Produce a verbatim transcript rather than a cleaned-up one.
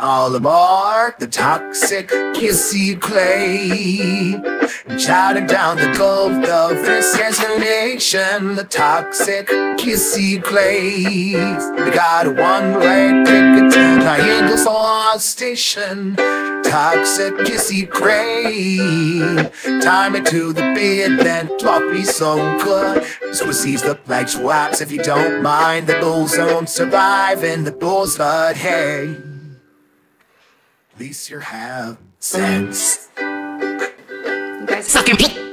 all aboard the toxic Kissy Clay. Shouting down the gulf of this destination, the toxic Kissy Clay. We got a one-way ticket to Triangle Star Station. Toxic Kissy Clay. Time it to the bed, then drop me so good. So receives the like swaps if you don't mind. The bulls don't survive in the bulls, but hey, at least you have sense. You guys suck your